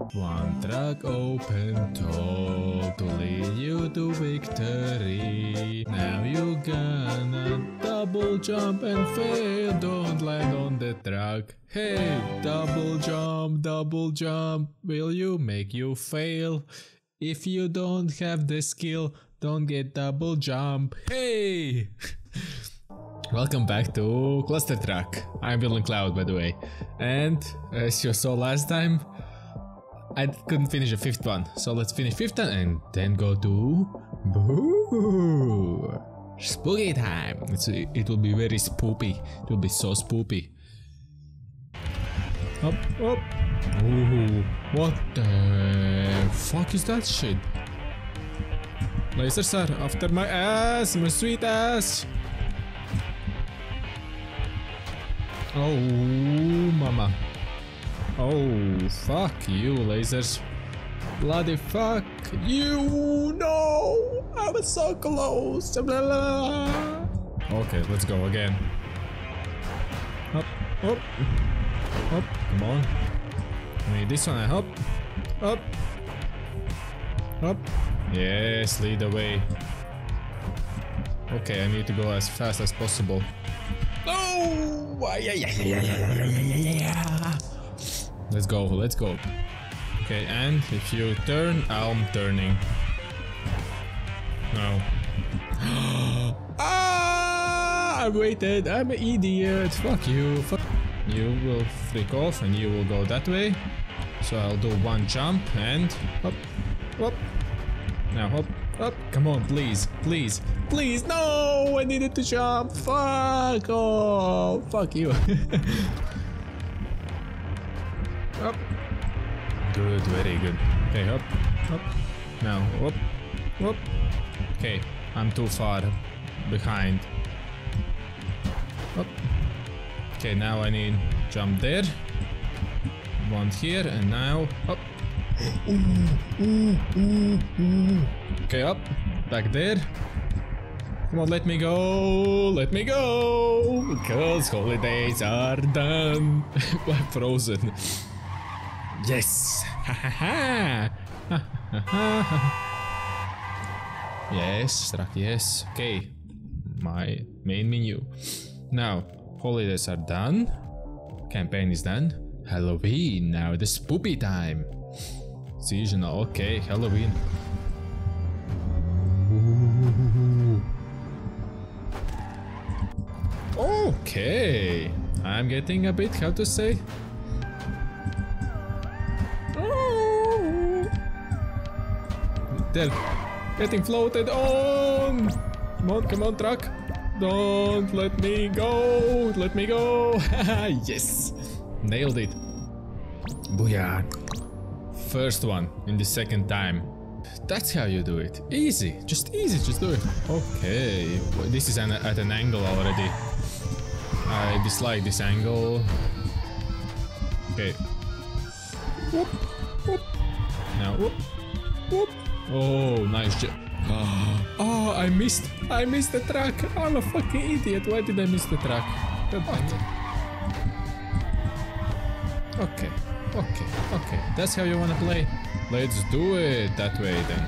One track open top to lead you to victory. Now you gonna double jump and fail. Don't land on the track. Hey, double jump. Will you make you fail? If you don't have the skill, don't get double jump. Hey! Welcome back to Clustertruck. I'm VillainCloud, by the way. And as you saw last time, I couldn't finish the fifth one. So let's finish fifth one and then go to boo, spooky time. It will be very spoopy. It will be so spoopy. Up. Ooh, what the fuck is that shit? Lasers are after my ass, my sweet ass. Oh, mama. Oh, fuck you, lasers. Bloody fuck you. No, I was so close. Blah, blah. Okay, let's go again. Up. Come on. I need this one, I hope. Up. Yes, lead the way. Okay, I need to go as fast as possible. Oh! Yeah. Let's go. Okay, and if you turn, I'm turning. No. I waited. I'm an idiot. Fuck you. You will flick off and you will go that way. So I'll do one jump and hop. Now hop. Come on, please. No, I needed to jump. Fuck off. Fuck you. Up. Good, very good. Okay, hop. Now, whoop. Okay, I'm too far behind. Up. Okay, now I need jump there. One here, and now up. Okay, up. Back there. Come on, let me go. Because holidays are done. I'm frozen. Yes. Yes, truck, yes. Okay. My main menu. Now, holidays are done. Campaign is done. Halloween, now the spoopy time. Seasonal, okay, Halloween. Okay, I'm getting a bit, how to say? They're getting floated on. Come on, truck. Don't let me go. Yes, nailed it. Booyah. First one in the second time. That's how you do it. Easy, just do it. Okay, well, this is at an angle already. I dislike this angle. Okay. Whoop. Now whoop. Oh, nice jump. Oh, I missed the track. I'm a fucking idiot. Why did I miss the track? Okay. That's how you wanna play. Let's do it that way then.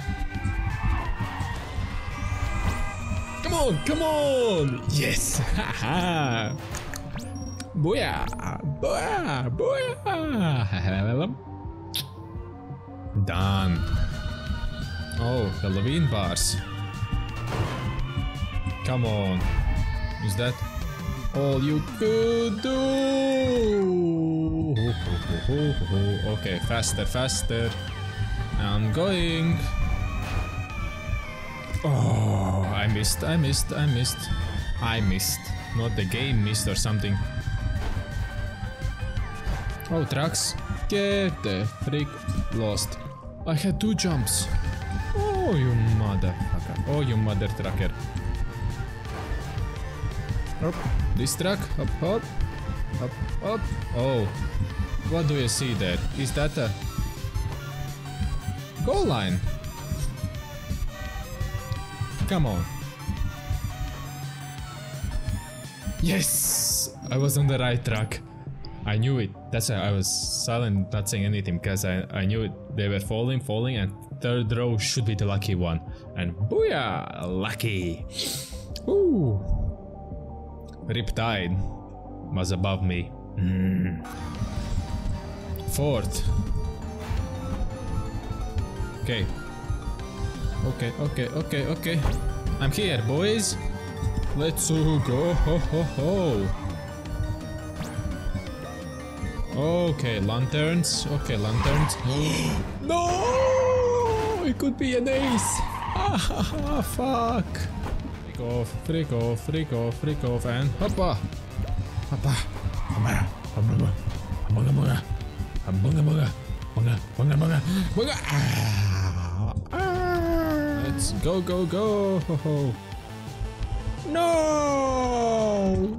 Come on! Yes! Haha! Booyah! Done. Oh, Halloween bars. Come on. Is that all you could do? Okay, faster. I'm going. Oh, I missed. Not the game missed or something. Oh, trucks. Get the freak lost. I had 2 jumps. Oh, you motherfucker. Oh, you mother trucker. Up. This truck. Up. Oh. What do you see there? Is that a goal line? Come on. Yes! I was on the right track. I knew it. That's why I was silent, not saying anything, because I knew it. They were falling, and third row should be the lucky one. And booyah! Lucky! Ooh! Riptide was above me. Fourth. Okay. Okay. I'm here, boys. Let's go. Ho ho ho. Okay, lanterns. Okay, lanterns. No! It could be an ace. Ah, fuck. Freak off, and hoppa. Let's go. No!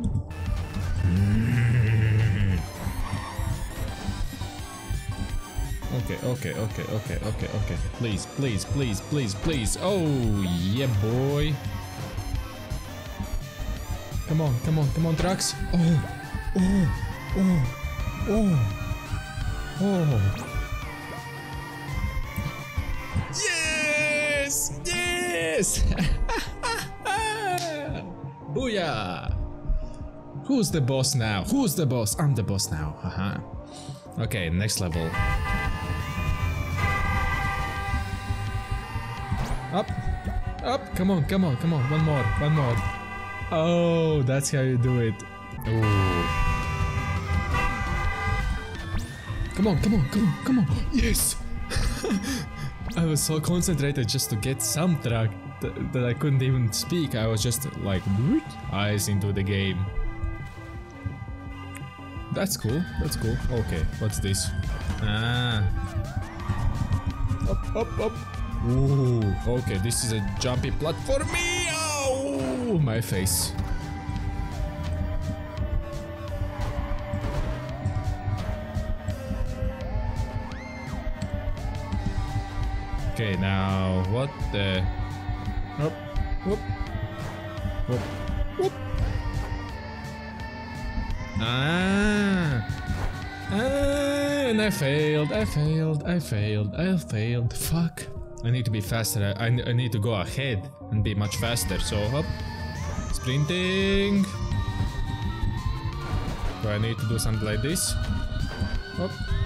Okay. Please. Oh, yeah, boy. Come on, trucks. Oh. Yes! Booyah! Who's the boss now? I'm the boss now. Haha. Okay, next level. Up. Come on. One more. Oh, that's how you do it. Ooh. Come on. Yes! I was so concentrated just to get some truck that I couldn't even speak. I was just like, eyes into the game. That's cool. Okay, what's this? Up. Ooh, okay, this is a jumpy platform for me. Oh, my face. Okay, now what the? Whoop. And I failed. Fuck. I need to be faster. I need to go ahead and be much faster. So hop, sprinting. Do I need to do something like this? Hop.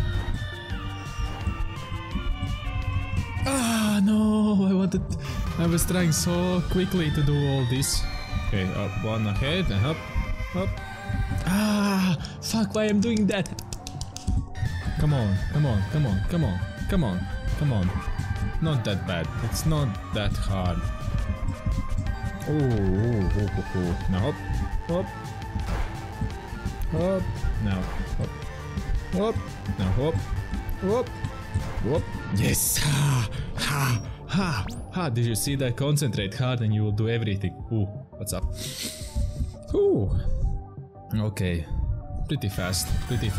Ah, no! I was trying so quickly to do all this. Okay, up, one ahead, and up. Ah, fuck! Why I'm doing that? Come on. Not that bad. It's not that hard. Oh. Now hop. Now hop. Now hop. Yes! Ha! Did you see that? Concentrate hard and you will do everything. Ooh, what's up? Ooh. Okay. Pretty fast.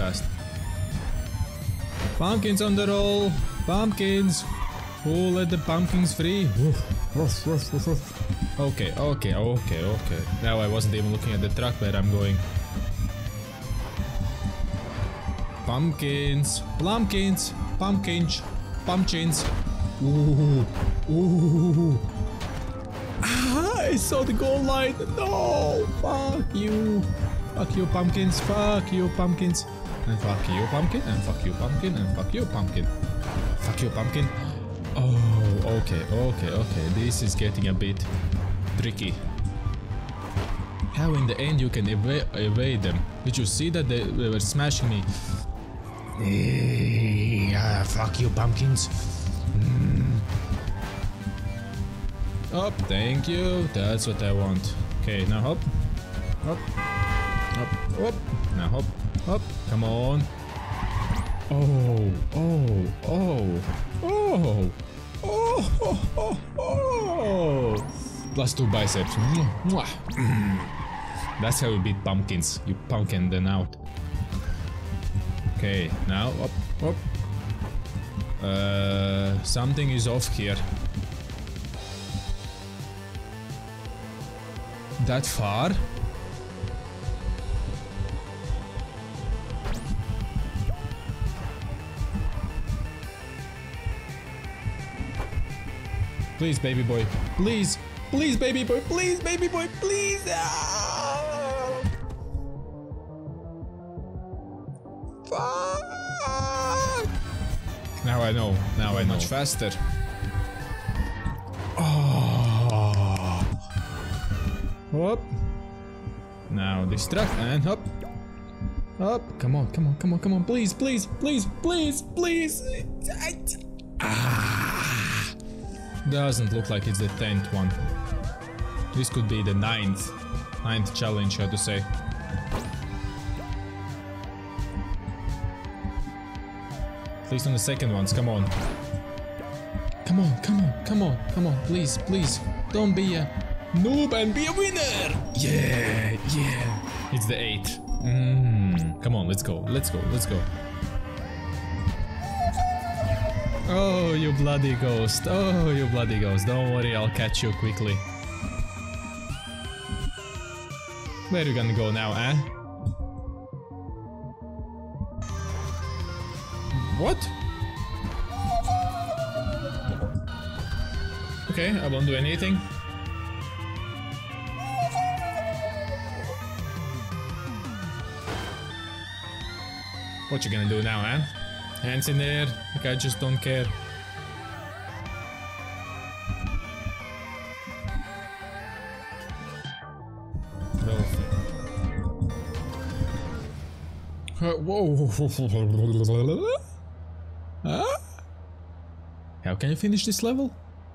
Pumpkins on the roll. Pumpkins. Who let the pumpkins free? Okay. Now I wasn't even looking at the truck where I'm going. Pumpkins. Ooh. Ah, I saw the goal line. No, fuck you. Fuck you, pumpkins. And fuck you, pumpkin. And fuck you, pumpkin. Oh, okay. This is getting a bit tricky. How in the end you can evade them? Did you see that they were smashing me? Fuck you, pumpkins. Up, thank you. That's what I want. Okay, now hop. Now hop. Come on. Oh. Plus 2 biceps. That's how you beat pumpkins. You pumpkin them out. Okay, now up. Something is off here. That far? Please, baby boy. Please. Please, baby boy. Please, baby boy. Please. Ah! Fuck. Now I know. Now I know. Much faster. Oh. Up. Now this truck and up. Up. Come on, come on, come on, come on. Please, please, please, please, please. Ah. Doesn't look like it's the 10th one. This could be the 9th challenge, how to say. At least on the second ones, come on. Come on, come on, come on, come on, please, please. Don't be a noob and be a winner! Yeah, yeah. It's the 8th. Come on, let's go, let's go, let's go. Oh, you bloody ghost. Oh, you bloody ghost. Don't worry, I'll catch you quickly. Where are you gonna go now, eh? What? Okay, I won't do anything. What you gonna do now, eh? Hands in the air, like I just don't care. Whoa. Huh? How can you finish this level?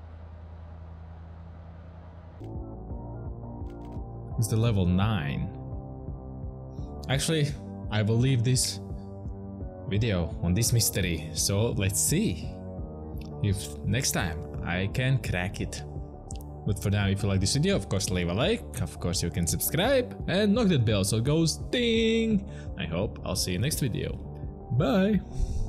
It's the level 9. Actually, I will leave this video on this mystery, so let's see if next time I can crack it. But for now, if you like this video, of course leave a like, of course you can subscribe and knock that bell so it goes ding. I hope I'll see you next video. Bye!